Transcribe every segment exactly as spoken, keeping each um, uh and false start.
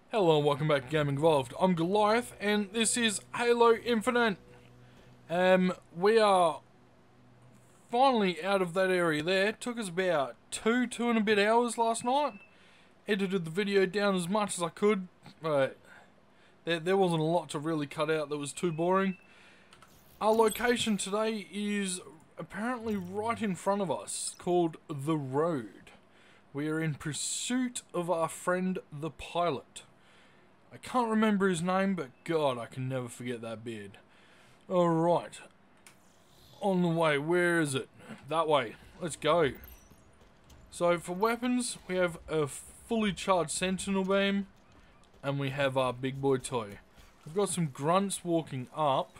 Hello and welcome back to Gaming Evolved. I'm Goliath and this is Halo Infinite. Um, we are finally out of that area there. It took us about two, two and a bit hours last night. Edited the video down as much as I could, but there, there wasn't a lot to really cut out that was too boring. Our location today is apparently right in front of us, called The Road. We are in pursuit of our friend the pilot. I can't remember his name, but God, I can never forget that beard. Alright. On the way, where is it? That way. Let's go. So, for weapons, we have a fully charged sentinel beam, and we have our big boy toy. We've got some grunts walking up.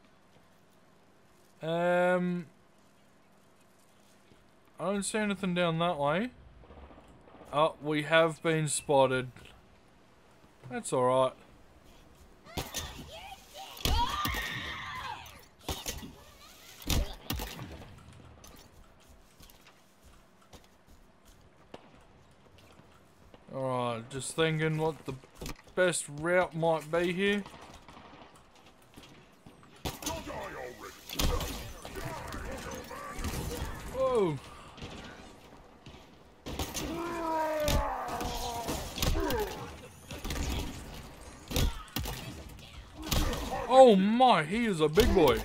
Um, I don't see anything down that way. Oh, we have been spotted. That's alright. Alright, just thinking what the best route might be here. Whoa! Oh my, he is a big boy.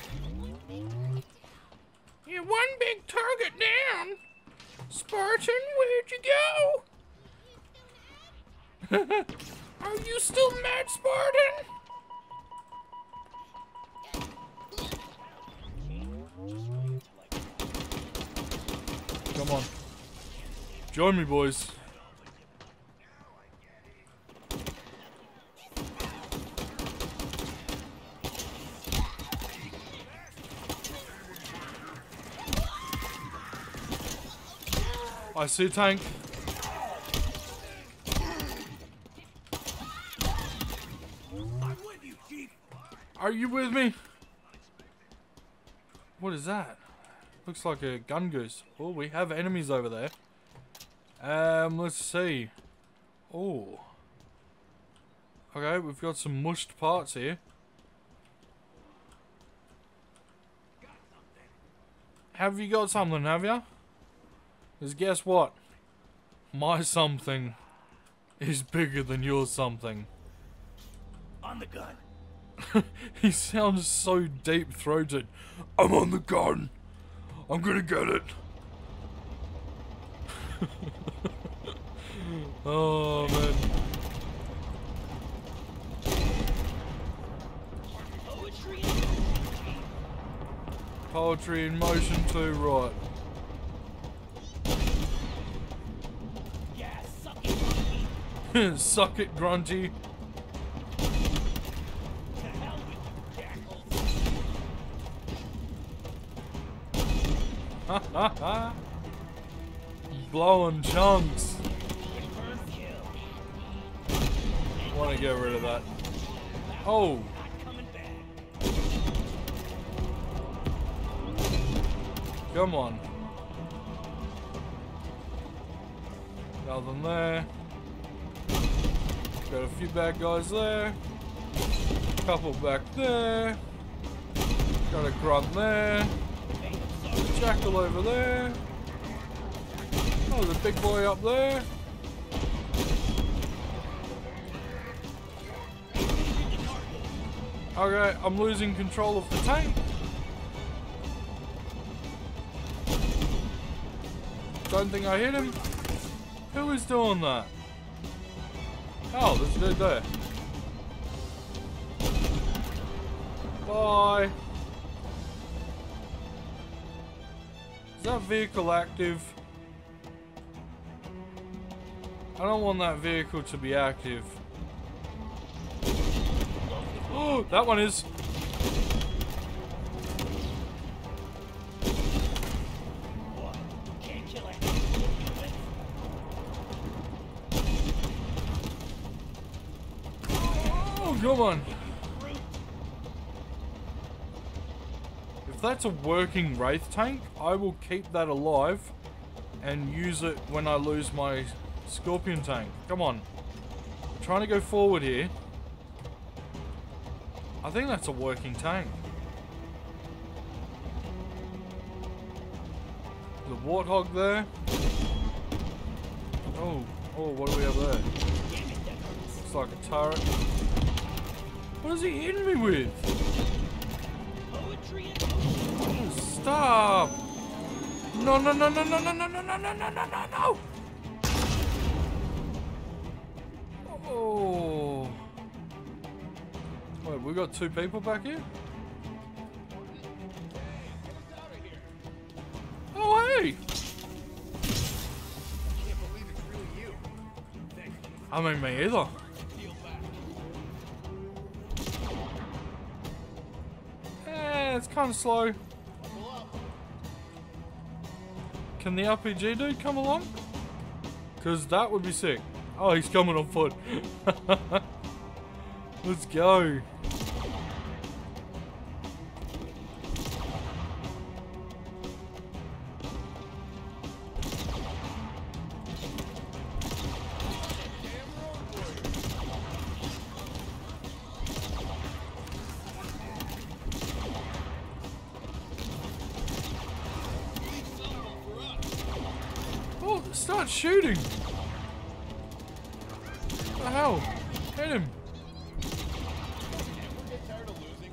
You're one big target down. Spartan, where'd you go? Are you still mad, Spartan? Come on. Join me, boys. I see a tank. Are you with me? What is that? Looks like a gun goose. Oh, we have enemies over there. Um, let's see. Oh. Okay, we've got some mushed parts here. Have you got something, have you? Because guess what? My something is bigger than your something. On the gun. He sounds so deep-throated. I'm on the gun. I'm gonna get it. Oh, man. Poetry in motion too, right. Yeah, suck it, Grunty. Suck it, Grunty. To hell with you, Ha ha ha. Blowing chunks. Want to get rid of that. Oh. Come on. Nothing there. Got a few bad guys there. Couple back there. Got a grunt there. Jackal over there. Oh, there's a big boy up there. Okay, I'm losing control of the tank. Don't think I hit him. Who is doing that? Oh, there's a dude there. Bye. Is that vehicle active? I don't want that vehicle to be active. Oh, that one is. Oh, come on. If that's a working Wraith tank, I will keep that alive and use it when I lose my Scorpion tank. Come on. trying to go forward here. I think that's a working tank. There's a warthog there. Oh, oh, what do we have there? Looks like a turret. What is he hitting me with? Oh, stop! No, no, no, no, no, no, no, no, no, no, no, no, no, no! Oh. Wait, we got two people back here? Oh, hey! Can't believe it's really you. Thank you. I mean, me either. Feel back. Eh, it's kind of slow. Buckle up. Can the R P G dude come along? Because that would be sick. Oh, he's coming on foot. Let's go. Oh, start shooting. What the hell? Hit him. Ever get tired of losing?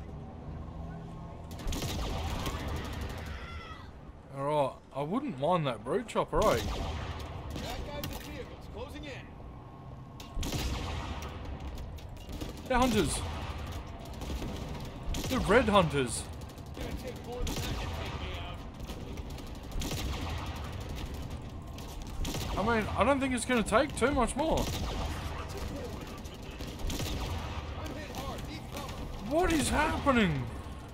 Alright, I wouldn't mind that brute chopper, eh? Bad guys and vehicles closing in. They're hunters. They're red hunters. Gonna take more than that to take me out. I mean, I don't think it's going to take too much more. I'm hit hard. Need cover. What is happening?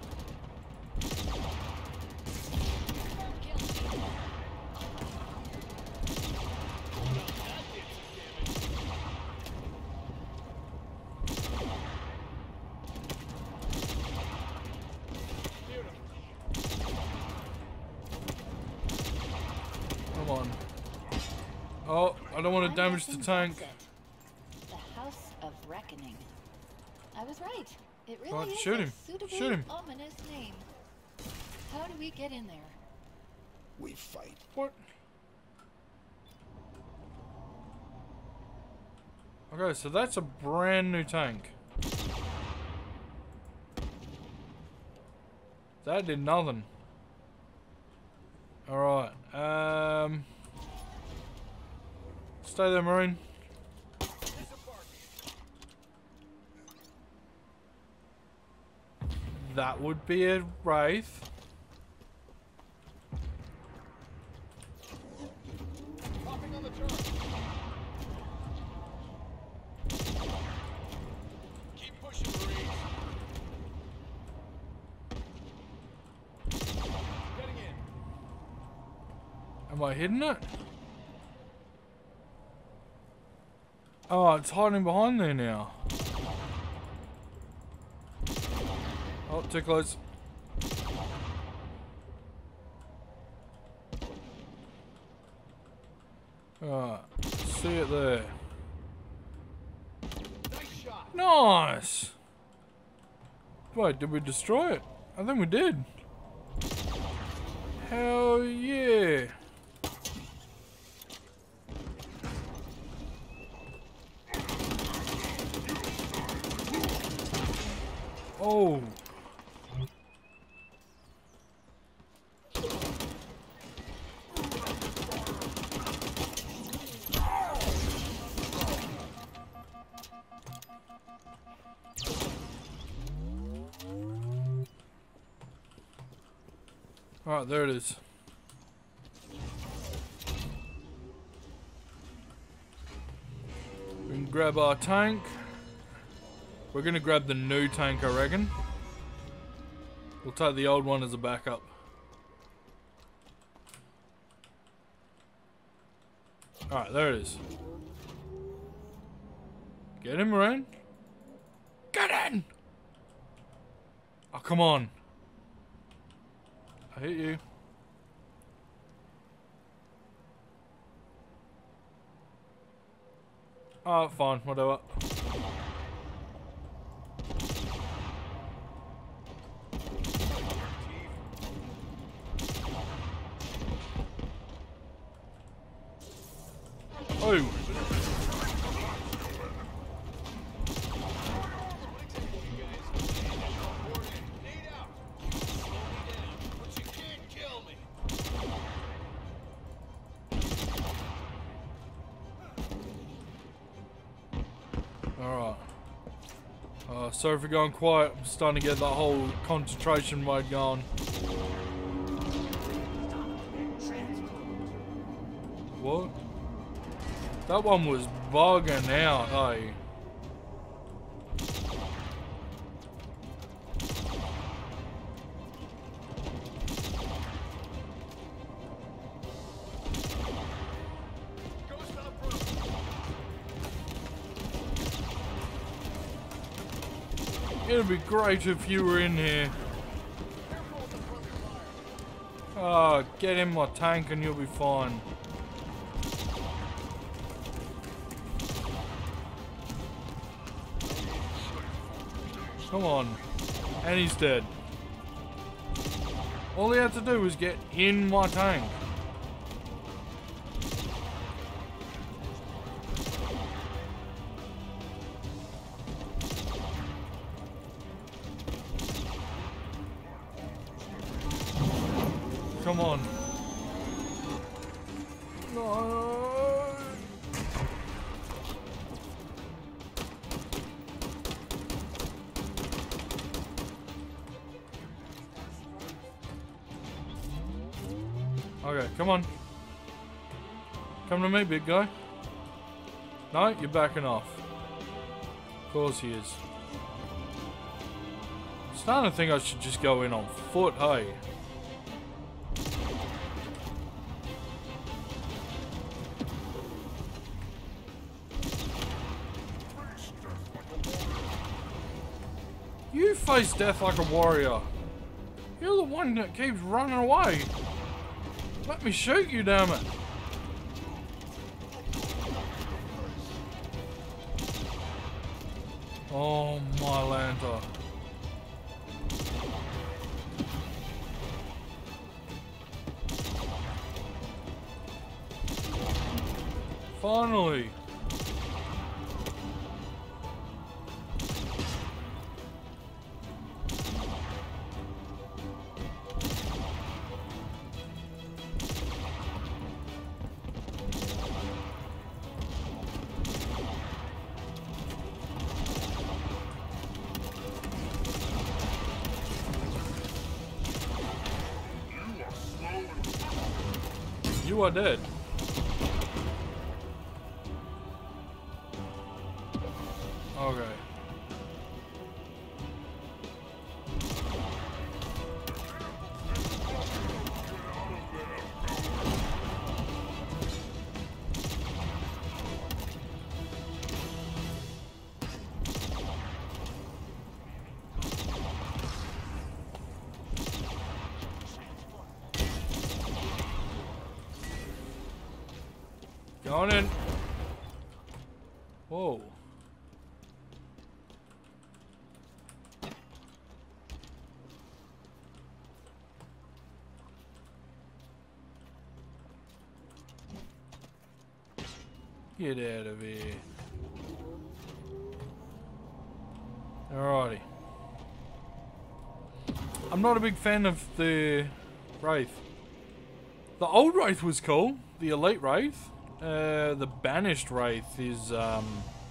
Come on. Oh, I don't want to damage the tank. The House of Reckoning. I was right. It really Right, is shoot a him. suitably Shoot him. ominous name. How do we get in there? We fight. What? Okay, so that's a brand new tank. That did nothing. Alright, um... stay there, Marine. That would be a Wraith. Popping on the turn. Keep pushing, Marines. Getting in. Am I hitting it? Oh, it's hiding behind there now. Oh, too close. Alright, see it there. Nice shot. Nice! Wait, did we destroy it? I think we did. Hell yeah! Oh! Alright, there it is. We can grab our tank. We're gonna grab the new tank, I reckon. We'll take the old one as a backup. Alright, there it is. Get in, Marine. Get in! Oh, come on. I hit you. Oh, fine, whatever. Oh. Alright. Uh, sorry for going quiet. I'm starting to get that whole concentration mode going. What? That one was bugging out, hey. It'd be great if you were in here. Oh, get in my tank and you'll be fine. Come on. And he's dead. All he had to do was get in my tank. Come on. No. Okay, come on. Come to me, big guy. No, you're backing off. Of course he is. I'm starting to think I should just go in on foot, hey. You face death like a warrior. You're the one that keeps running away. Let me shoot you, damn it. Oh, my Lanta. Finally. You are dead. Okay. Going in. Whoa. Get out of here. Alrighty. I'm not a big fan of the Wraith. The old Wraith was cool. The Elite Wraith. Uh, the Banished Wraith is, um...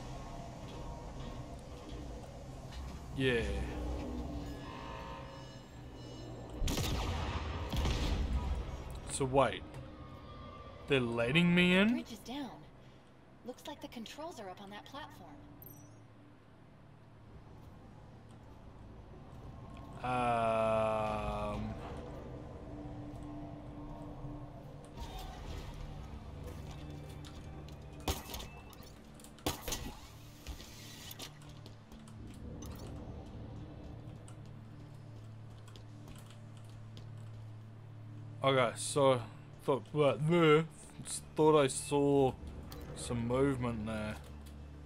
yeah. So wait. They're letting me The in? bridge is down. Looks like the controls are up on that platform. Um... Okay, so thought what there thought I saw some movement there.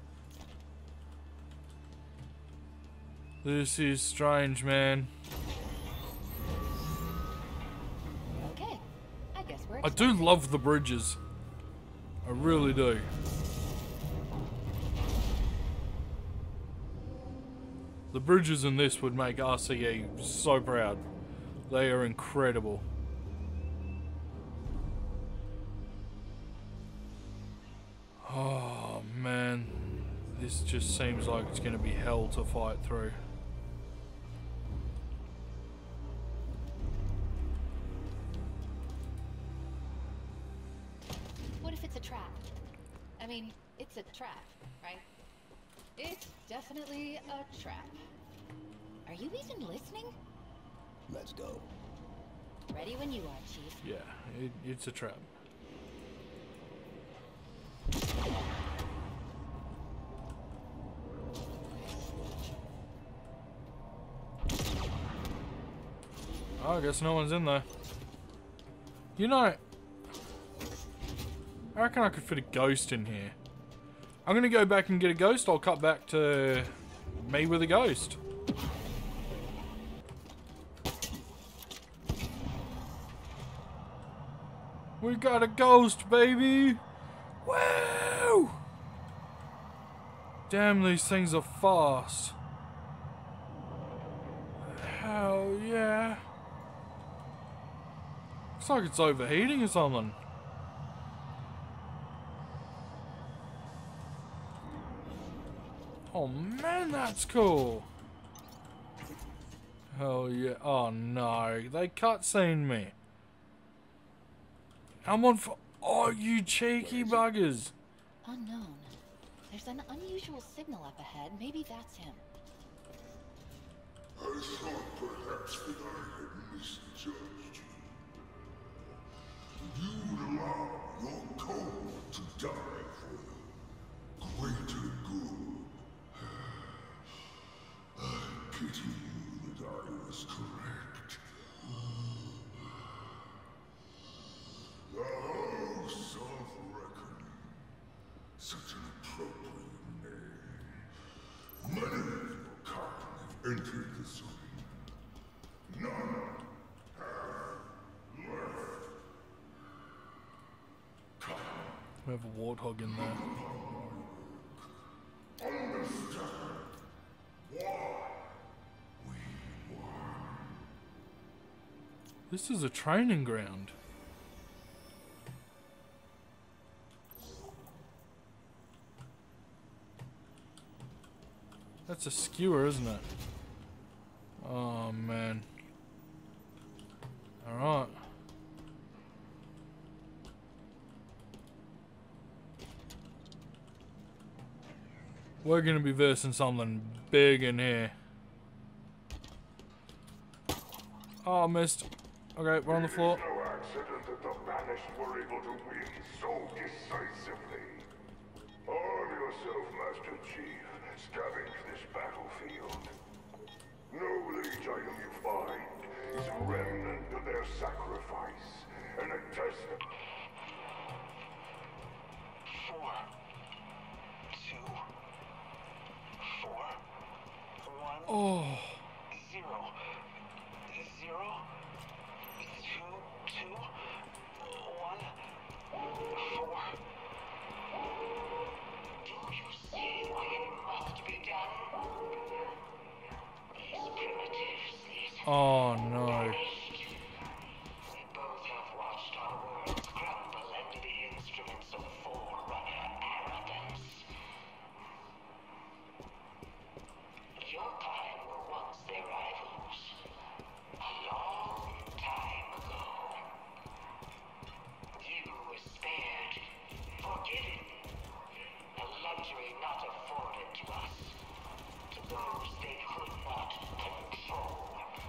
This is strange, man. Okay, I guess we're. I do love the bridges. I really do. The bridges in this would make R C E so proud. They are incredible. Oh man, this just seems like it's going to be hell to fight through. What if it's a trap? I mean, it's a trap, right? It's definitely a trap. Are you even listening? Let's go. Ready when you are, Chief. Yeah, it, it's a trap. Oh, I guess no one's in there. You know, I reckon I could fit a ghost in here. I'm gonna go back and get a ghost. I'll cut back to me with a ghost. We got a ghost, baby! Woo! Damn, these things are fast. Hell yeah. Looks like it's overheating or something. Oh man, that's cool. Hell yeah. Oh no, they cutscened me. I'm on for. Oh, you cheeky buggers. Unknown. There's an unusual signal up ahead. Maybe that's him. I thought perhaps that I had misjudged you. You would allow your code to die for the greater good. I pity you that I was correct. The House of Reckoning. Such an appropriate name. Many of your kind have entered the zone. None have left. Come, We have a warthog in there. understand why we won. This is a training ground. That's a skewer, isn't it? Oh man. Alright. We're gonna be versing something big in here. Oh, I missed. Okay, we're on the floor. It is no accident that the banished were able to win so decisively. Arm yourself, Master Chief. Scavenge this battlefield. Know that each item you find is a remnant of their sacrifice, and a testament. Four, two, four, one, Oh, zero, zero, two, two, one, four. Do you see why it must be done? These primitives, these oh no. banished. We both have watched our worlds crumble under the instruments of forerunner arrogance. Your kind were once their rivals. A long time ago. You were spared, forgiven. A luxury not afforded to us. To those they could not control.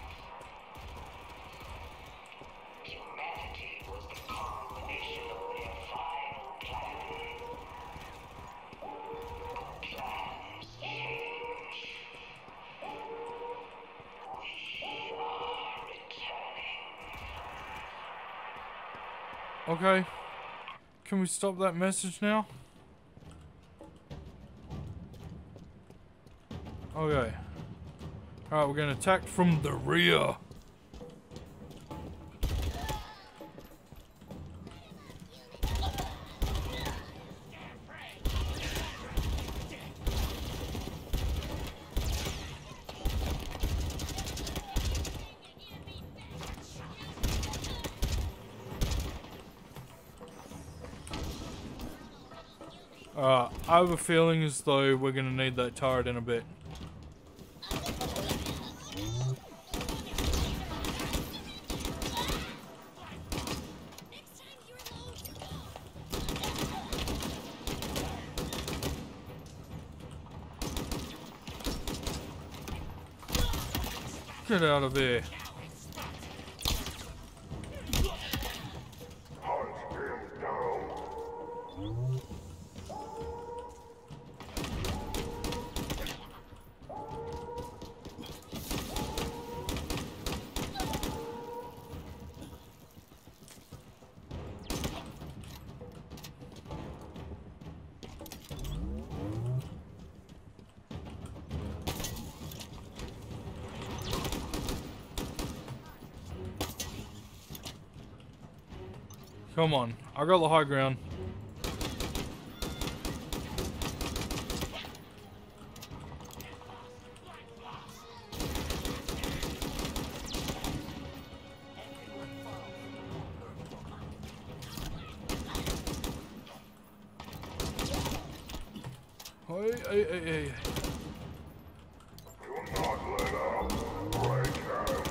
Humanity was the culmination of their final plan. But plans change. We are returning. Okay. Can we stop that message now? Okay. Alright, we're going to attack from the rear. Uh, I have a feeling as though we're going to need that turret in a bit. Get out of there. Come on, I got the high ground. Hey, hey, hey, hey. Do not let up right now.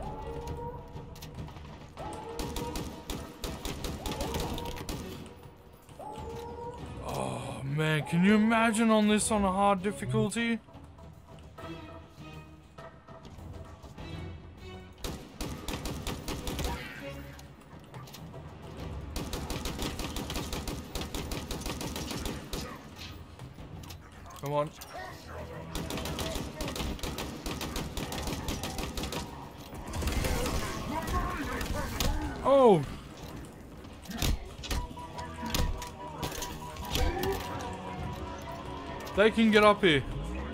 Oh man, can you imagine on this on a hard difficulty? Come on. Oh! They can get up here.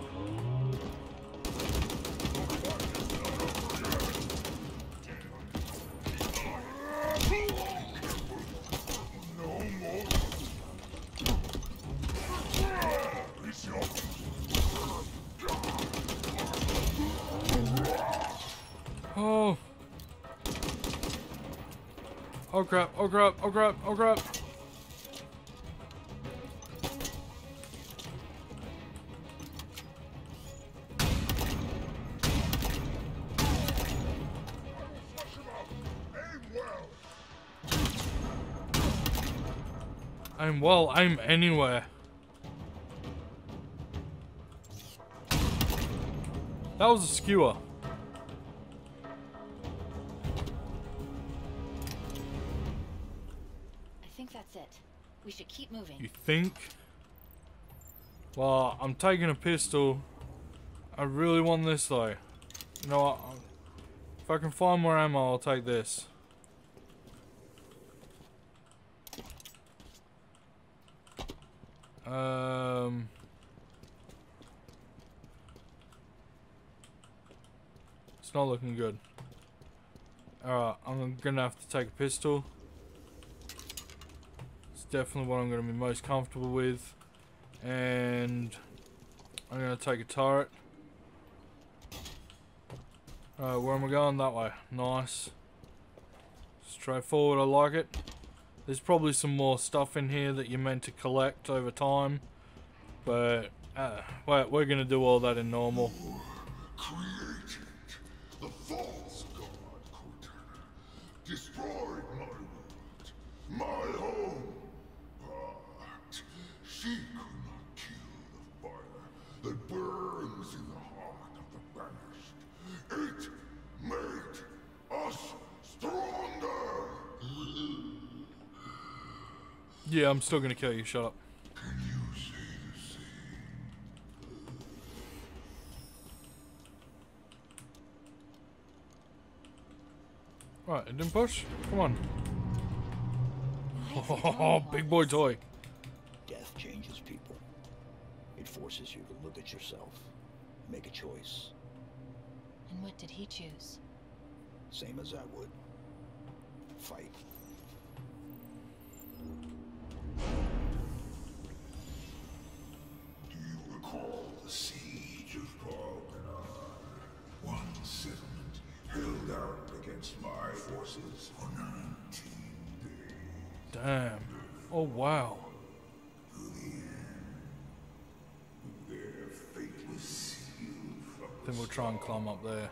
Oh. Oh crap, oh crap, oh crap, oh crap. Aim well, aim anywhere. That was a skewer. I think that's it. We should keep moving. You think? Well, I'm taking a pistol. I really want this though. You know what? If I can find more ammo, I'll take this. Um... It's not looking good. Alright, I'm gonna have to take a pistol. It's definitely what I'm gonna be most comfortable with. And I'm gonna take a turret. Alright, where am I going? That way. Nice. Straightforward, I like it. There's probably some more stuff in here that you're meant to collect over time. But, uh, we're, we're gonna do all that in normal. Created the false god, Cortana. Destroyed my world, my home. But she could not kill the fire that burns in the heart of the banished. It made us stronger. Yeah, I'm still gonna kill you, shut up. Can you say the same? Right, it didn't push? Come on. Why is it Oh, going big once? boy toy. Death changes people. It forces you to look at yourself, make a choice. And what did he choose? Same as I would. Fight. Do you recall the siege of Balkanar? One settlement held out against my forces for nineteen days. Damn. Oh, wow. To the end. Their fate was sealed from the Then we'll try and climb up there.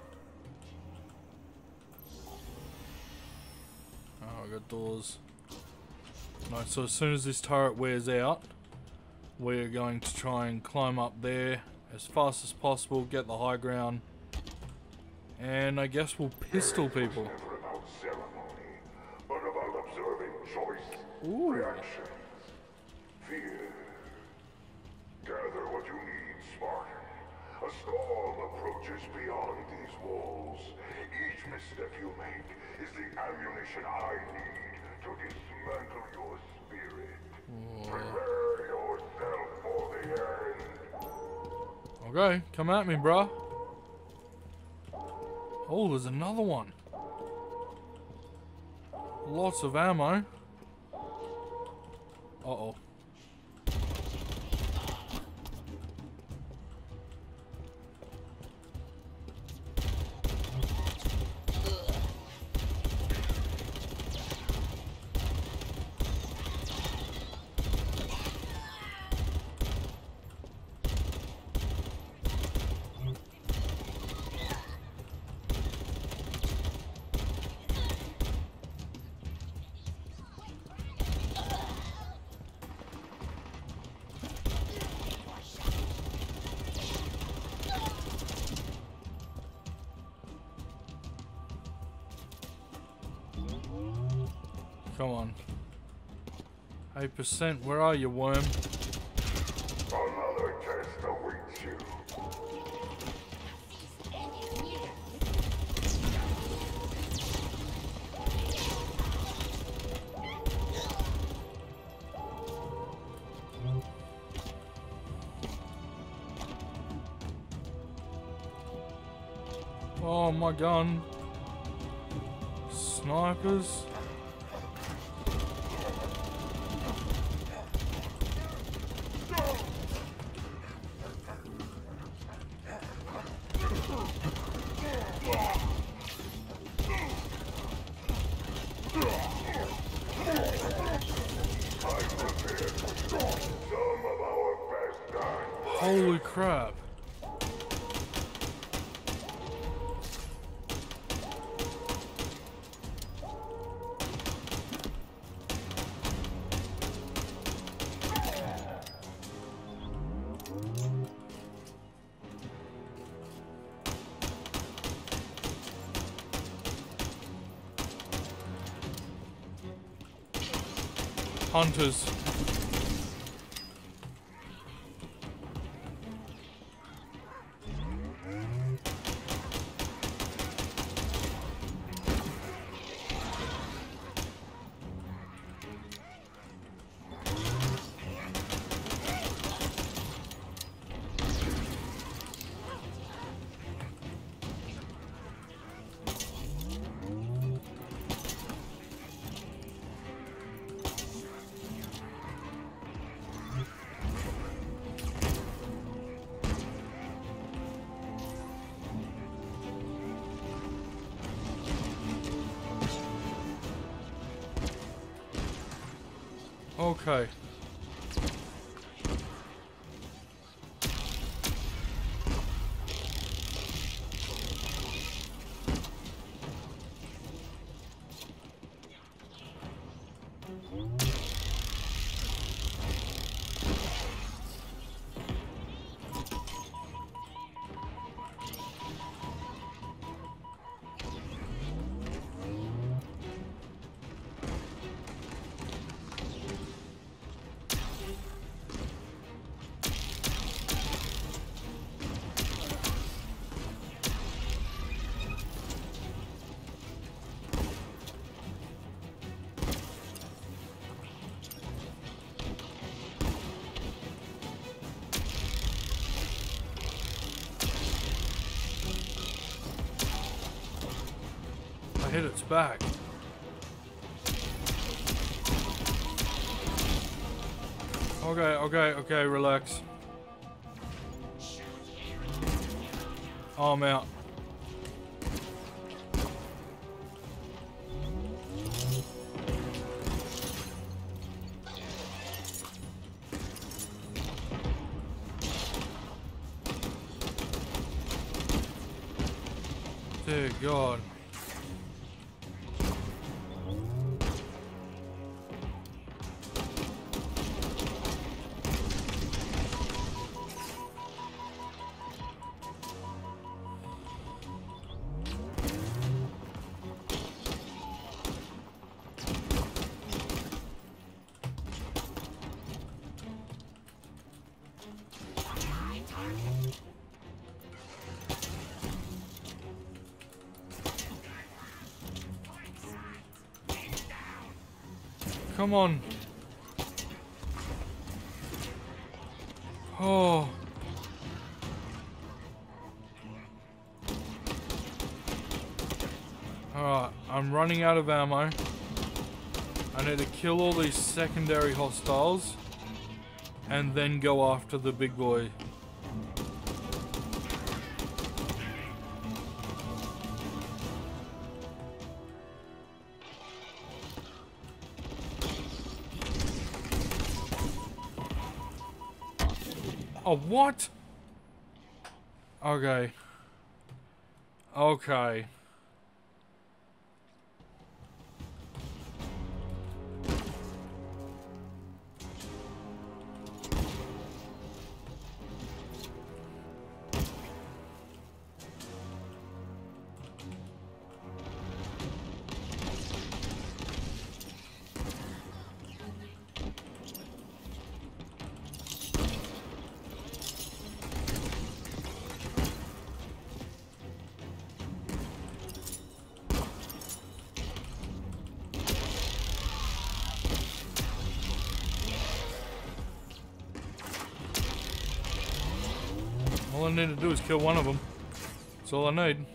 Oh, I got doors. Right, so as soon as this turret wears out, we're going to try and climb up there as fast as possible, get the high ground, and I guess we'll pistol people. never about ceremony, but about observing choice, Ooh. reactions, fear. Gather what you need, Spartan. A storm approaches beyond these walls. Each misstep you make is the ammunition I need to dismantle your spirit. Prepare yourself for the end. Okay, come at me, bruh. Oh, there's another one. Lots of ammo. Uh-oh. Come on. eight percent, where are you, worm? Another test awaits you. Oh, my gun. Snipers. Holy crap. Hunters. Okay. hit its back. Okay, okay, okay, relax. Oh, I'm out. Dear God. Come on. Oh. Alright, I'm running out of ammo. I need to kill all these secondary hostiles and then go after the big boy. Oh, what? Okay. Okay. All I need to do is kill one of them. That's all I need.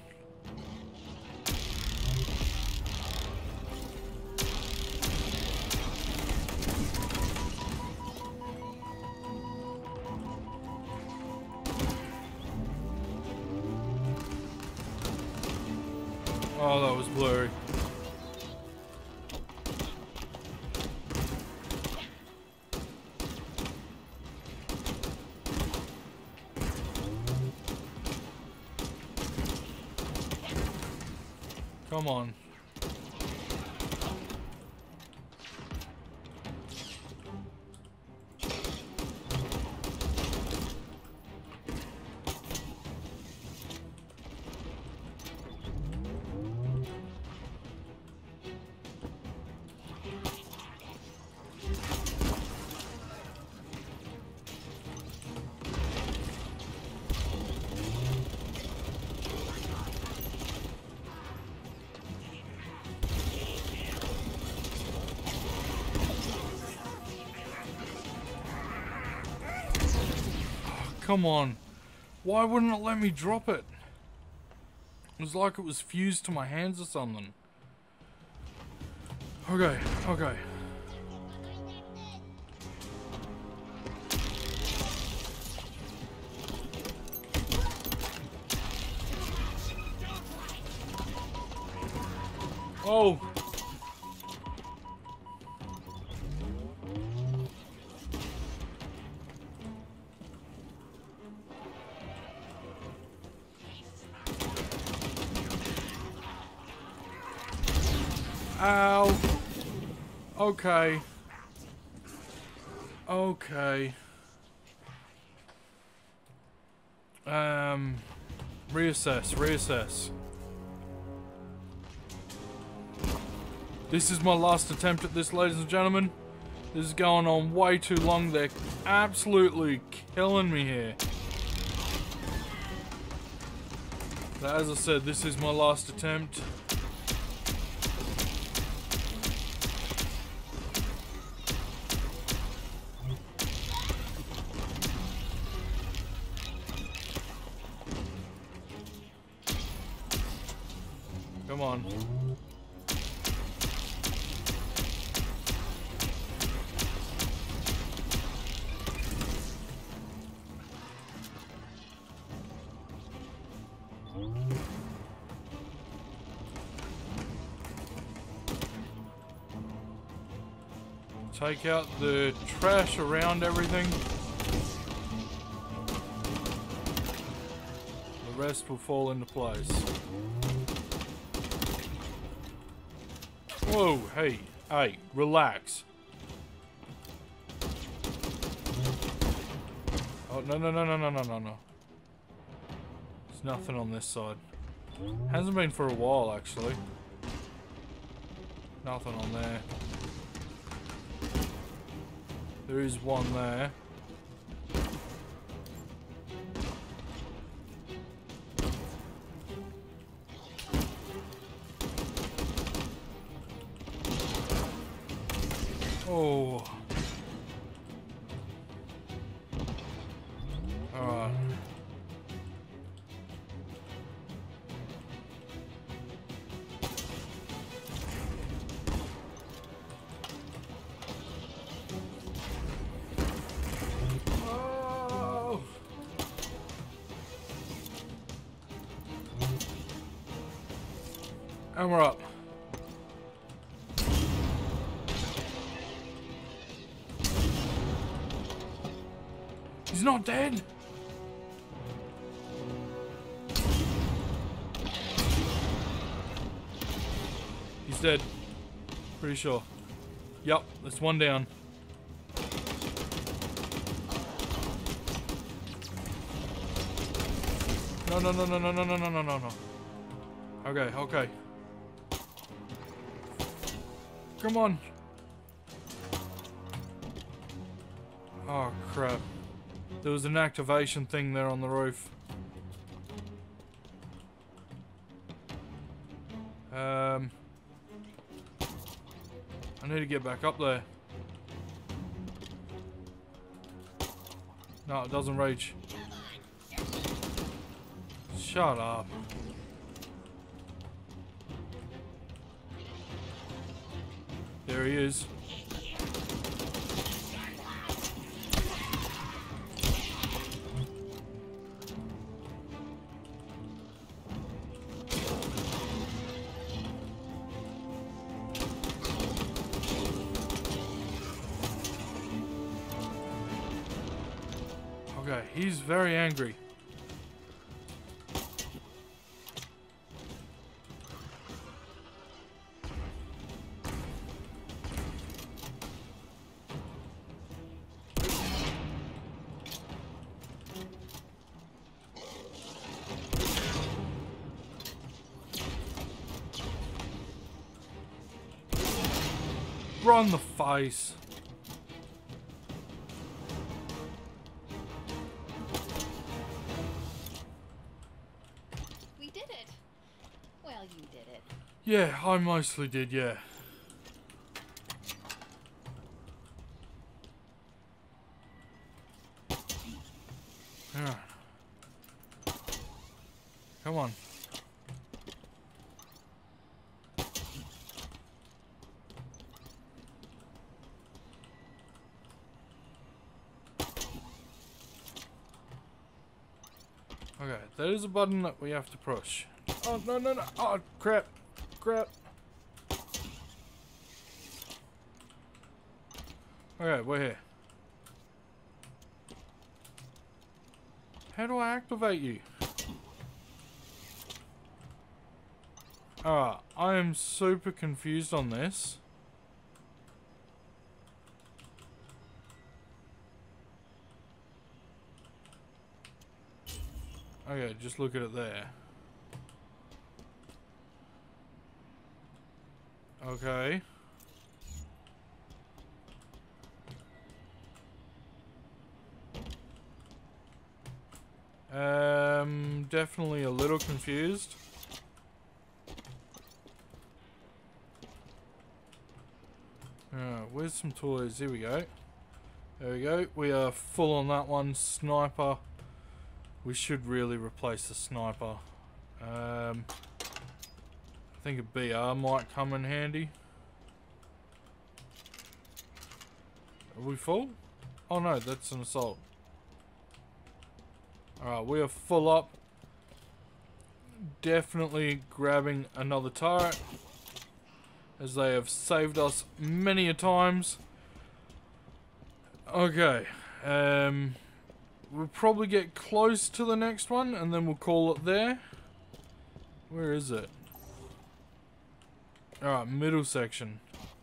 Oh, that was blurry. Come on. Come on. Why wouldn't it let me drop it? It was like it was fused to my hands or something. Okay, okay. Oh! Ow. Okay. Okay. Um, reassess, reassess. This is my last attempt at this, ladies and gentlemen. This is going on way too long. They're absolutely killing me here. But as I said, this is my last attempt. Come on. take out the trash around everything. The rest will fall into place. Whoa, hey, hey, relax. Oh, no, no, no, no, no, no, no, no. There's nothing on this side. Hasn't been for a while, actually. Nothing on there. There is one there. Oh. Alright. Oh. And we're up. He's not dead. He's dead. Pretty sure. Yup, there's one down. No, no, no, no, no, no, no, no, no, no, no. Okay, okay. Come on. Oh, crap. There was an activation thing there on the roof. Um, I need to get back up there. No, it doesn't reach. Shut up. There he is. Okay, he's very angry. Run the face. We did it. Well, you did it. Yeah, I mostly did, yeah. Yeah. Come on. Okay, that is a button that we have to push. Oh, no, no, no. Oh, crap. Crap. Okay, we're here. How do I activate you? Alright, I am super confused on this. Okay, just look at it there. Okay. Um, definitely a little confused. Uh, where's some toys? Here we go. There we go. We are full on that one. Sniper. We should really replace the sniper. Um, I think a B R might come in handy. Are we full? Oh no, that's an assault. Alright, we are full up. Definitely grabbing another turret, as they have saved us many a times. Okay. Um, we'll probably get close to the next one, and then we'll call it there. Where is it? Alright, middle section.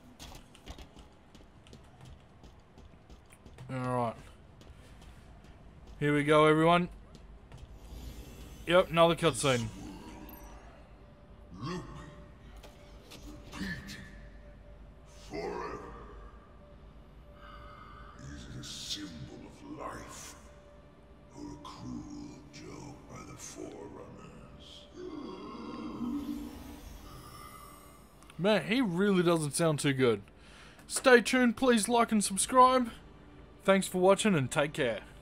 Alright. Here we go, everyone. Yep, another cutscene. Luke. Pete. Forever. Is it a symbol of life? Or a cruel joke by the Forerunners? Man, he really doesn't sound too good. Stay tuned, please like and subscribe. Thanks for watching and take care.